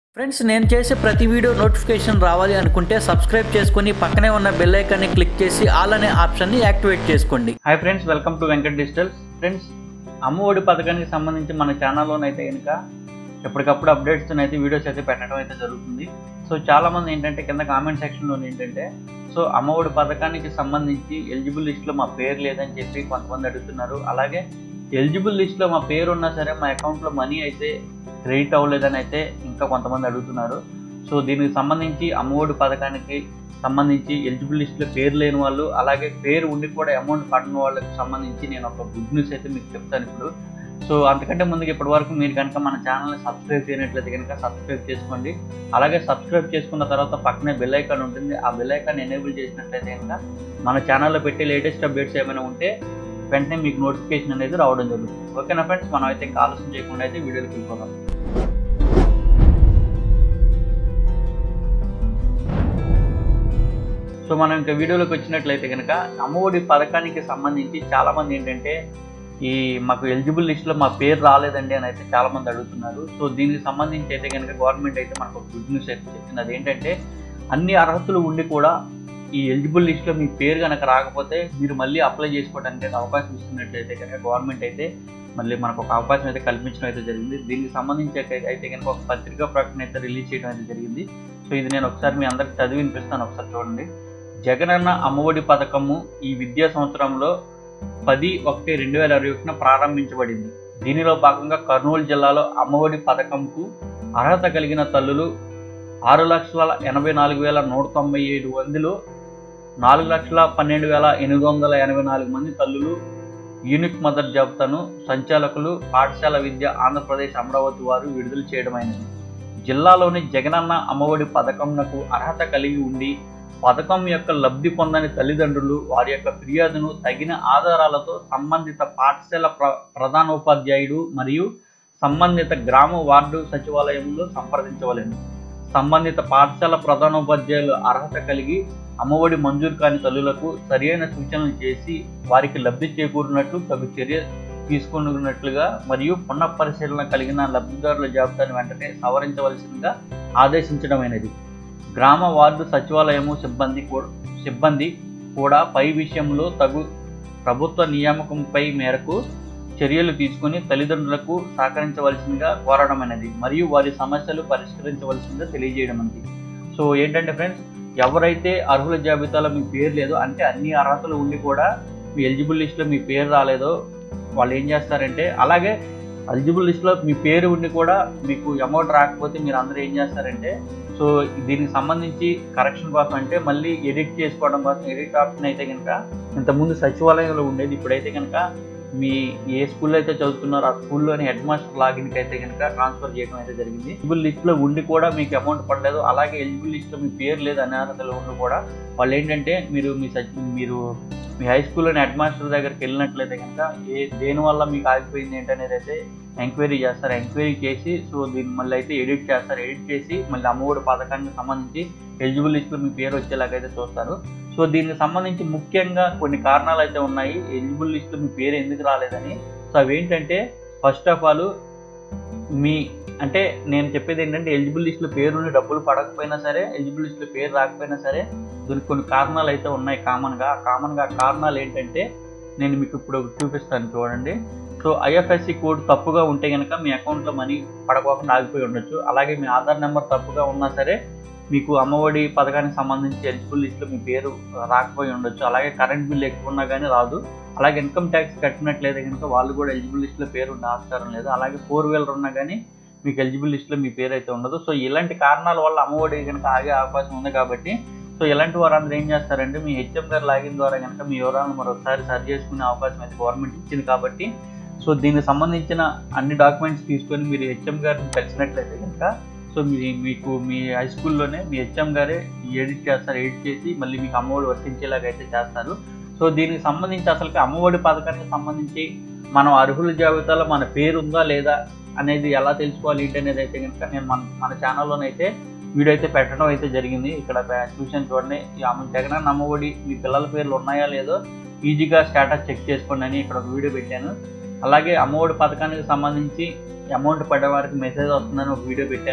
Friends, నేను చేసే ప్రతి వీడియో నోటిఫికేషన్ రావాలి అనుకుంటే సబ్స్క్రైబ్ చేసుకొని పక్కనే ఉన్న బెల్ ఐకాన్ని క్లిక్ చేసి ఆల్ అనే ఆప్షన్ని యాక్టివేట్ చేసుకోండి. Hi friends, welcome to Venkat digitals. Friends, Amma Vodi పథకానికి సంబంధించి మన ఛానల్లోనైతే కనుక ఎప్పటికప్పుడు అప్డేట్స్ అయితే వీడియోస్ అయితే పెట్టడం అయితే జరుగుతుంది. సో చాలామంది ఏంటంటే కింద కామెంట్ సెక్షన్లో ఏంటంటే సో అమ్మఒడి పథకానికి సంబంధించి ఎలిజిబుల్ లిస్ట్లో మా పేరు లేదని చెప్పి కొంతమంది అడుగుతున్నారు. అలాగే ఎలిజిబుల్ లిస్ట్లో మా పేరు ఉన్నా సరే మా అకౌంట్లో మనీ అయితే క్రెడిట్ అవ్వలేదని అయితే ఇంకా కొంతమంది అడుగుతున్నారు. సో దీనికి సంబంధించి అమ్మఒడి పథకానికి సంబంధించి ఎలిజిబుల్ లిస్టులో పేరు లేని వాళ్ళు, అలాగే పేరు ఉండి కూడా అమౌంట్ పడిన వాళ్ళకి సంబంధించి నేను ఒక గుడ్ న్యూస్ అయితే మీకు చెప్తాను ఇప్పుడు. సో అంతకంటే ముందుకు ఇప్పటి వరకు మీరు కనుక మన ఛానల్ని సబ్స్క్రైబ్ చేయనట్లయితే కనుక సబ్స్క్రైబ్ చేసుకోండి. అలాగే సబ్స్క్రైబ్ చేసుకున్న తర్వాత పక్కనే బెల్ ఐకాన్ ఉంటుంది. ఆ బెల్ ఐకాన్ ఎనేబుల్ చేసినట్లయితే కనుక మన ఛానల్లో పెట్టే లేటెస్ట్ అప్డేట్స్ ఏమైనా ఉంటే వెంటనే మీకు నోటిఫికేషన్ అనేది రావడం జరుగుతుంది. ఓకేనా ఫ్రెండ్స్, మనం అయితే ఇంకా ఆలోచన చేయకుండా అయితే వీడియోకి వెళ్ళిపోదాం. సో మనం ఇంకా వీడియోలోకి వచ్చినట్లయితే కనుక అమ్మఒడి పథకానికి సంబంధించి చాలామంది ఏంటంటే మాకు ఎలిజిబుల్ లిస్ట్లో మా పేరు రాలేదండి అని అయితే చాలామంది అడుగుతున్నారు. సో దీనికి సంబంధించి అయితే కనుక గవర్నమెంట్ అయితే మనకు గుడ్ న్యూస్ అయితే చెప్పింది. అదేంటంటే అన్ని అర్హతలు ఉండి కూడా ఈ ఎలిజిబుల్ లిస్ట్లో మీ పేరు కనుక రాకపోతే మీరు మళ్ళీ అప్లై చేసుకోవడానికి అవకాశం ఇస్తున్నట్లయితే కనుక గవర్నమెంట్ అయితే మళ్ళీ మనకు ఒక అవకాశం అయితే కల్పించడం అయితే జరిగింది. దీనికి సంబంధించి అయితే కనుక ఒక పత్రికా ప్రకటన అయితే రిలీజ్ చేయడం అయితే జరిగింది. సో ఇది నేను ఒకసారి మీ అందరికి చదివి వినిపిస్తాను, ఒకసారి చూడండి. జగనన్న అమ్మఒడి పథకము ఈ విద్యా సంవత్సరంలో 10/1/2021 ప్రారంభించబడింది. దీనిలో భాగంగా కర్నూలు జిల్లాలో అమ్మఒడి పథకంకు అర్హత కలిగిన తల్లులు 6,84,197 మందిలో 4,12,884 మంది తల్లులు యూనిక్ మదర్ జాబితాను సంచాలకులు పాఠశాల విద్య ఆంధ్రప్రదేశ్ అమరావతి వారు విడుదల చేయడమైనది. జిల్లాలోని జగనన్న అమ్మఒడి పథకంకు అర్హత కలిగి ఉండి పథకం యొక్క లబ్ధి పొందని తల్లిదండ్రులు వారి యొక్క ఫిర్యాదును తగిన ఆధారాలతో సంబంధిత పాఠశాల ప్రధానోపాధ్యాయుడు మరియు సంబంధిత గ్రామ వార్డు సచివాలయంలో సంప్రదించవలెను. సంబంధిత పాఠశాల ప్రధానోపాధ్యాయులు అర్హత కలిగి అమ్మఒడి మంజూరు కాని తల్లులకు సరియైన సూచనలు చేసి వారికి లబ్ధి చేకూరినట్లు తగు చర్య తీసుకున్నట్లుగా మరియు పునః పరిశీలన కలిగిన లబ్ధిదారుల జాబితాను వెంటనే సవరించవలసిందిగా ఆదేశించడమైనది. గ్రామ వార్డు సచివాలయము సిబ్బంది కూడా పై విషయంలో తగు ప్రభుత్వ నియామకంపై మేరకు చర్యలు తీసుకుని తల్లిదండ్రులకు సహకరించవలసిందిగా కోరడమైనది మరియు వారి సమస్యలు పరిష్కరించవలసిందిగా తెలియజేయడమైనది. సో ఏంటంటే ఫ్రెండ్స్, ఎవరైతే అర్హుల జాబితాలో మీ పేరు లేదో, అంటే అన్ని అర్హతలు ఉండి కూడా మీ ఎలిజిబుల్ లిస్ట్లో మీ పేరు రాలేదో వాళ్ళు ఏం చేస్తారంటే, అలాగే ఎలిజిబుల్ లిస్ట్లో మీ పేరు ఉండి కూడా మీకు అమౌంట్ రాకపోతే మీరు అందరూ ఏం చేస్తారంటే, సో దీనికి సంబంధించి కరెక్షన్ కోసం అంటే మళ్ళీ ఎడిట్ చేసుకోవడం కోసం ఎడిట్ ఆప్షన్ అయితే కనుక ఇంతకుముందు సచివాలయంలో ఉండేది. ఇప్పుడైతే కనుక మీ ఏ స్కూల్లో అయితే చదువుతున్నారో ఆ స్కూల్లోని హెడ్ మాస్టర్ లాగిన్కి అయితే కనుక ట్రాన్స్ఫర్ చేయడం అయితే జరిగింది. ఎలిజిబుల్ లిస్ట్లో ఉండి కూడా మీకు అమౌంట్ పడలేదు, అలాగే ఎలిజిబుల్ లిస్ట్లో మీ పేరు లేదు అనే అర్హతలు ఉండి కూడా వాళ్ళు ఏంటంటే మీరు మీ హై స్కూల్లోని హెడ్ మాస్టర్ దగ్గరికి వెళ్ళినట్లయితే కనుక దేనివల్ల మీకు ఆగిపోయింది ఏంటనేది అయితే ఎంక్వైరీ చేస్తారు. ఎంక్వైరీ చేసి సో దీన్ని మళ్ళీ అయితే ఎడిట్ చేస్తారు. ఎడిట్ చేసి మళ్ళీ అమ్మఒడి పథకానికి సంబంధించి ఎలిజిబుల్ లిస్ట్లో మీ పేరు వచ్చేలాగైతే చూస్తారు. సో దీనికి సంబంధించి ముఖ్యంగా కొన్ని కారణాలు అయితే ఉన్నాయి ఎలిజిబుల్ లిస్ట్లో మీ పేరు ఎందుకు రాలేదని. సో అవి ఏంటంటే, ఫస్ట్ ఆఫ్ ఆల్ అంటే నేను చెప్పేది ఏంటంటే, ఎలిజిబుల్ లిస్ట్లో పేరుని డబ్బులు పడకపోయినా సరే, ఎలిజిబుల్ లిస్ట్లో పేరు రాకపోయినా సరే దీనికి కొన్ని కారణాలు అయితే ఉన్నాయి కామన్గా. కారణాలు ఏంటంటే నేను మీకు ఇప్పుడు చూపిస్తాను, చూడండి. సో ఐఎఫ్ఎస్సి కోడ్ తప్పుగా ఉంటే కనుక మీ అకౌంట్లో మనీ పడకోకుండా ఆగిపోయి ఉండొచ్చు. అలాగే మీ ఆధార్ నెంబర్ తప్పుగా ఉన్నా సరే మీకు అమ్మఒడి పథకానికి సంబంధించి ఎలిజిబుల్ లిస్ట్లో మీ పేరు రాకపోయి ఉండొచ్చు. అలాగే కరెంట్ బిల్ ఎక్కువ ఉన్నా కానీ రాదు. అలాగే ఇన్కమ్ ట్యాక్స్ కట్టినట్లయితే కనుక వాళ్ళు కూడా ఎలిజిబుల్ లిస్ట్లో పేరు ఉండే ఆస్కారం లేదు. అలాగే 4 వీలర్ ఉన్నా కానీ మీకు ఎలిజిబుల్ లిస్ట్లో మీ పేరు అయితే ఉండదు. సో ఇలాంటి కారణాల వల్ల అమ్మఒడి కనుక ఆగే అవకాశం ఉంది. కాబట్టి సో ఇలాంటి వారందరూ ఏం చేస్తారంటే, మీ హెచ్ఎం గారు లాగిన్ ద్వారా కనుక మీ వివరాలను మరొకసారి సరి చేసుకునే అవకాశం అయితే గవర్నమెంట్ ఇచ్చింది. కాబట్టి సో దీనికి సంబంధించిన అన్ని డాక్యుమెంట్స్ తీసుకొని మీరు హెచ్ఎం గారిని కలిసినట్లయితే కనుక సో మీకు మీ హై స్కూల్లోనే మీ హెచ్ఎం గారే ఎడిట్ చేస్తారు. ఎడిట్ చేసి మళ్ళీ మీకు అమ్మఒడి వర్తించేలాగా అయితే చేస్తారు. సో దీనికి సంబంధించి అసలు అమ్మఒడి పథకానికి సంబంధించి మనం అర్హుల జాబితాలో మన పేరు ఉందా లేదా అనేది ఎలా తెలుసుకోవాలి ఏంటనేది అయితే కనుక నేను మన ఛానల్లోనైతే వీడియో అయితే పెట్టడం అయితే జరిగింది. ఇక్కడ చూసాను, చూడండి. జగనన్న అమ్మఒడి మీ పిల్లల పేర్లు ఉన్నాయా లేదో ఈజీగా స్టేటస్ చెక్ చేసుకోండి అని ఇక్కడ ఒక వీడియో పెట్టాను. అలాగే అమ్మఒడి పథకానికి సంబంధించి అమౌంట్ పడే వారికి మెసేజ్ వస్తుందని ఒక వీడియో పెట్టాను.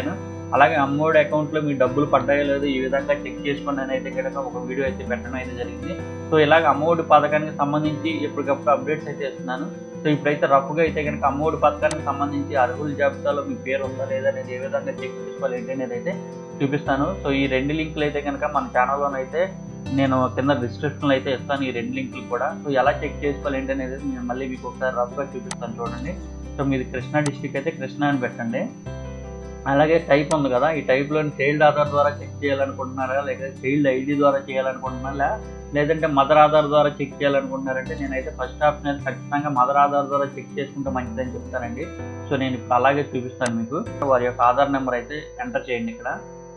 అలాగే అమ్మఒడి అకౌంట్లో మీ డబ్బులు పడ్డాయో లేదో ఈ విధంగా చెక్ చేసుకోండి అని అయితే కనుక ఒక వీడియో అయితే పెట్టడం అయితే జరిగింది. సో ఇలాగ అమ్మఒడి పథకానికి సంబంధించి ఎప్పటికప్పుడు అప్డేట్స్ అయితే ఇస్తున్నాను. సో ఇప్పుడైతే రఫ్గా అయితే కనుక అమ్మఒడి పథకానికి సంబంధించి అర్హుల జాబితాలో మీ పేరు ఉందా లేదా అనేది ఏ విధంగా చెక్ చేసుకోవాలి ఏంటి అనేది అయితే చూపిస్తాను. సో ఈ 2 లింకులు అయితే కనుక మన ఛానల్లోనైతే నేను కింద డిస్క్రిప్షన్లో అయితే ఇస్తాను, ఈ 2 లింకులు కూడా. సో ఎలా చెక్ చేసుకోవాలి ఏంటి అనేది నేను మళ్ళీ మీకు ఒకసారి రఫ్గా చూపిస్తాను చూడండి. సో మీది కృష్ణా డిస్టిక్ అయితే కృష్ణా అని పెట్టండి. అలాగే టైప్ ఉంది కదా, ఈ టైప్లో చైల్డ్ ఆధార్ ద్వారా చెక్ చేయాలనుకుంటున్నారా, లేకపోతే చైల్డ్ ఐడి ద్వారా చేయాలనుకుంటున్నారా, లేదంటే మదర్ ఆధార్ ద్వారా చెక్ చేయాలనుకుంటున్నారంటే నేనైతే ఫస్ట్ ఆప్షన్ అయితే ఖచ్చితంగా మదర్ ఆధార్ ద్వారా చెక్ చేసుకుంటే మంచిదని చెప్తానండి. సో నేను ఇప్పుడు అలాగే చూపిస్తాను మీకు. వారి యొక్క ఆధార్ నెంబర్ అయితే ఎంటర్ చేయండి ఇక్కడ.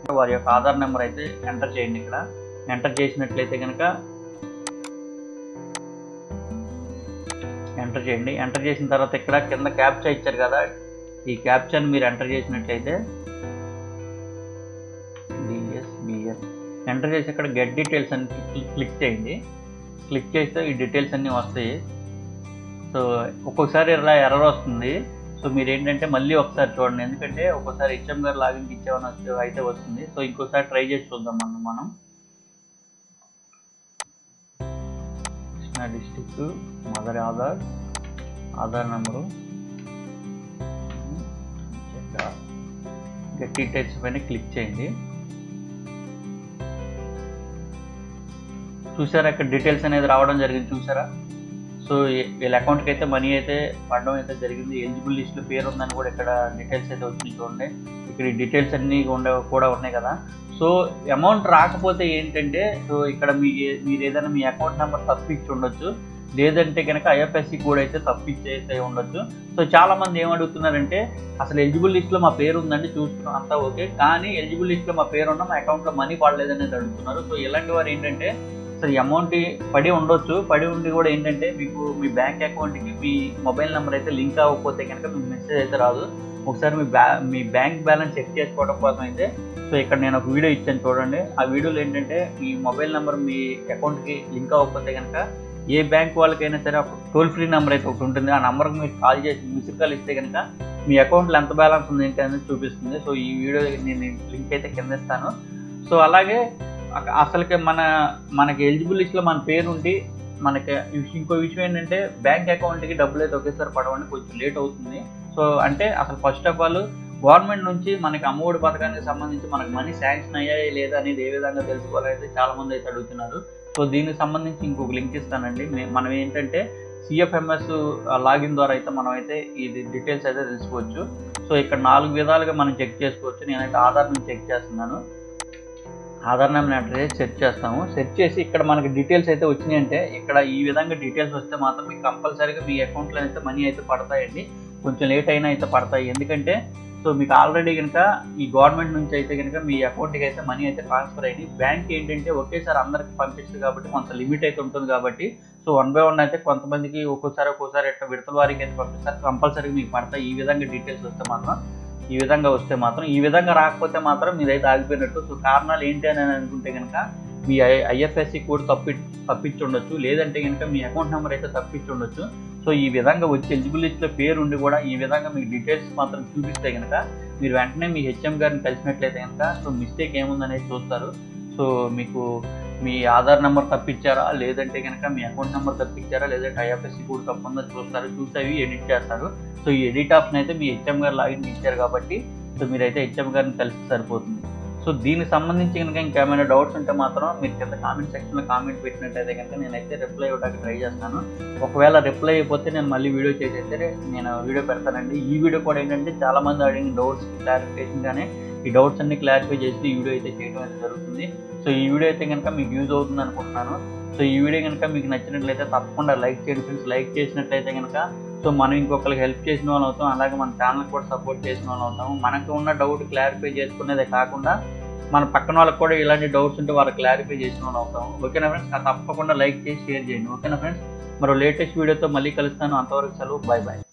ఎంటర్ చేసినట్లయితే కనుక ఎంటర్ చేసిన తర్వాత ఇక్కడ కింద క్యాప్చా ఇచ్చారు కదా, ఈ క్యాప్చాని మీరు ఎంటర్ చేసినట్లయితే డిఎస్బిఎస్ ఎంటర్ చేసి ఇక్కడ గెట్ డీటెయిల్స్ అని క్లిక్ చేయండి. క్లిక్ చేస్తే ఈ డీటెయిల్స్ అన్నీ వస్తాయి. సో ఒక్కొక్కసారి ఇలా ఎర్రర్ వస్తుంది. సో మీరు ఏంటంటే మళ్ళీ ఒకసారి చూడండి, ఎందుకంటే ఒక్కోసారి హెచ్ఎం గారు లాగిన్కి ఇచ్చామని అయితే వస్తుంది. సో ఇంకోసారి ట్రై చేసి చూద్దాం మనం. Krishna district, mother Aadhaar number, get details పైన క్లిక్ చేయండి. చూసారా ఇక్కడ డీటెయిల్స్ అనేది రావడం జరిగింది, చూసారా. సో వీళ్ళ అకౌంట్కి అయితే మనీ అయితే పడడం అయితే జరిగింది. ఎలిజిబుల్ లిస్ట్లో పేరు ఉందని కూడా ఇక్కడ డీటెయిల్స్ అయితే వచ్చినాయి చూడండి. ఇక్కడ ఈ డీటెయిల్స్ అన్నీ కూడా ఉన్నాయి కదా. సో అమౌంట్ రాకపోతే ఏంటంటే, సో ఇక్కడ మీరు ఏదైనా మీ అకౌంట్ నెంబర్ తప్పిచ్చి ఉండొచ్చు, లేదంటే కనుక ఐఎఫ్ఎస్సి కోడ్ అయితే తప్పిచ్చేస్తే ఉండొచ్చు. సో చాలామంది ఏమడుగుతున్నారంటే, అసలు ఎలిజిబుల్ లిస్ట్లో మా పేరు ఉందండి, చూస్తున్నాం అంతా ఓకే, కానీ ఎలిజిబుల్ లిస్ట్లో మా పేరు ఉన్న మా అకౌంట్లో మనీ పడలేదనేది అడుగుతున్నారు. సో ఇలాంటి వారు ఏంటంటే, సో ఈ అమౌంట్ పడి ఉండొచ్చు, పడి ఉండి కూడా ఏంటంటే మీకు మీ బ్యాంక్ అకౌంట్కి మీ మొబైల్ నెంబర్ అయితే లింక్ అవ్వకపోతే కనుక మీకు మెసేజ్ అయితే రాదు. ఒకసారి మీ బ్యాంక్ బ్యాలెన్స్ చెక్ చేసుకోవడం కోసం అయితే సో ఇక్కడ నేను ఒక వీడియో ఇచ్చాను చూడండి. ఆ వీడియోలో ఏంటంటే మీ మొబైల్ నెంబర్ మీ అకౌంట్కి లింక్ అవ్వకపోతే కనుక ఏ బ్యాంక్ వాళ్ళకైనా సరే ఒక టోల్ ఫ్రీ నెంబర్ అయితే ఒకటి ఉంటుంది. ఆ నెంబర్కి మీరు కాల్ చేసి మిస్డ్ కాల్ ఇస్తే కనుక మీ అకౌంట్లో ఎంత బ్యాలెన్స్ ఉంది ఏంటి అనేది చూపిస్తుంది. సో ఈ వీడియో నేను లింక్ అయితే కింద ఇస్తాను. సో అలాగే అసలుకి మనకి ఎలిజిబుల్ లిస్ట్లో మన పేరు ఉండి మనకి ఇంకో విషయం ఏంటంటే బ్యాంక్ అకౌంట్కి డబ్బులు అయితే ఒకేసారి పడవండి, కొంచెం లేట్ అవుతుంది. సో అంటే అసలు ఫస్ట్ ఆఫ్ ఆల్ గవర్నమెంట్ నుంచి మనకి అమ్మఒడి పథకానికి సంబంధించి మనకి మనీ శాంక్షన్ అయ్యాయి లేదా అనేది ఏ విధంగా తెలుసుకోవాలైతే చాలామంది అయితే అడుగుతున్నారు. సో దీనికి సంబంధించి ఇంకొక లింక్ ఇస్తానండి. మనం ఏంటంటే సిఎఫ్ఎంఎస్ లాగిన్ ద్వారా అయితే మనం అయితే ఇది డీటెయిల్స్ అయితే తెలుసుకోవచ్చు. సో ఇక్కడ 4 విధాలుగా మనం చెక్ చేసుకోవచ్చు. నేనైతే ఆధార్ నుంచి చెక్ చేస్తున్నాను. ఆధార్ నెంబర్ ఎంటర్ చేసి సెర్చ్ చేస్తాము. సెర్చ్ చేసి ఇక్కడ మనకి డీటెయిల్స్ అయితే వచ్చినాయంటే ఇక్కడ ఈ విధంగా డీటెయిల్స్ వస్తే మాత్రం మీకు కంపల్సరీగా మీ అకౌంట్లో అయితే మనీ అయితే పడతాయండి. కొంచెం లేట్ అయినా అయితే పడతాయి, ఎందుకంటే సో మీకు ఆల్రెడీ కనుక ఈ గవర్నమెంట్ నుంచి అయితే కనుక మీ అకౌంట్కి అయితే మనీ అయితే ట్రాన్స్ఫర్ అయ్యి, బ్యాంక్ ఏంటంటే ఒకేసారి అందరికి పంపిస్తుంది కాబట్టి కొంత లిమిట్ అయితే ఉంటుంది కాబట్టి సో 1 by 1 అయితే కొంతమందికి ఒక్కోసారి ఇట్లా విడతల వారికి అయితే పంపిస్తారు. కంపల్సరీగా మీకు పడతాయి ఈ విధంగా డీటెయిల్స్ వస్తే మాత్రం. ఈ విధంగా రాకపోతే మాత్రం మీదైతే ఆగిపోయినట్టు. సో కారణాలు ఏంటి అని అనుకుంటే కనుక మీ ఐఎఫ్ఎస్సి కోడ్ తప్పించి ఉండొచ్చు, లేదంటే కనుక మీ అకౌంట్ నెంబర్ అయితే తప్పించి ఉండొచ్చు. సో ఈ విధంగా వచ్చి ఎలిజిబుల్ లిస్ట్లో పేరు ఉండి కూడా ఈ విధంగా మీకు డీటెయిల్స్ మాత్రం చూపిస్తే కనుక మీరు వెంటనే మీ హెచ్ఎం గారిని కలిసినట్లయితే కనుక సో మిస్టేక్ ఏముందనేది చూస్తారు. సో మీకు మీ ఆధార్ నెంబర్ తప్పించారా, లేదంటే కనుక మీ అకౌంట్ నెంబర్ తప్పించారా, లేదంటే ఐఎఫ్ఎస్సి కోడ్ తప్పుందని చూస్తారు. చూసి అవి ఎడిట్ చేస్తారు. సో ఈ ఎడిట్ ఆప్షన్ అయితే మీ హెచ్ఎం గారు లాగిన్ ఇచ్చారు కాబట్టి సో మీరైతే హెచ్ఎం గారిని కలిసి సరిపోతుంది. సో దీనికి సంబంధించి కనుక ఇంకేమైనా డౌట్స్ ఉంటే మాత్రం మీరు కింద కామెంట్ సెక్షన్లో కామెంట్ పెట్టినట్టయితే కనుక నేనైతే రిప్లై ఇవ్వడానికి ట్రై చేస్తాను. ఒకవేళ రిప్లై అయిపోతే నేను మళ్ళీ వీడియో చేసేస్తే నేను వీడియో పెడతానండి. ఈ వీడియో కూడా ఏంటంటే చాలామంది అడిగిన డౌట్స్ క్లారిఫికేషన్ కానీ ఈ డౌట్స్ అన్ని క్లారిఫై చేసి ఈ వీడియో అయితే చేయడం అయితే జరుగుతుంది. సో ఈ వీడియో అయితే కనుక మీకు యూజ్ అవుతుంది అనుకుంటున్నాను. సో ఈ వీడియో కనుక మీకు నచ్చినట్లయితే తప్పకుండా లైక్ చేయండి ఫ్రెండ్స్. లైక్ చేసినట్లయితే కనుక సో మనం ఇంకొకరికి హెల్ప్ చేసిన వాళ్ళు అవుతాం, అలాగే మన ఛానల్కి కూడా సపోర్ట్ చేసిన వాళ్ళు అవుతాము. మనకు ఉన్న డౌట్ క్లారిఫై చేసుకునేదే కాకుండా మన పక్కన వాళ్ళకి కూడా ఇలాంటి డౌట్స్ ఉంటే వాళ్ళకి క్లారిఫై చేసిన వాళ్ళు అవుతాము. ఓకేనా ఫ్రెండ్స్, తప్పకుండా లైక్ చేసి షేర్ చేయండి. ఓకేనా ఫ్రెండ్స్, మరో లేటెస్ట్ వీడియోతో మళ్ళీ కలుస్తాను. అంతవరకు సెలవు, బాయ్ బాయ్.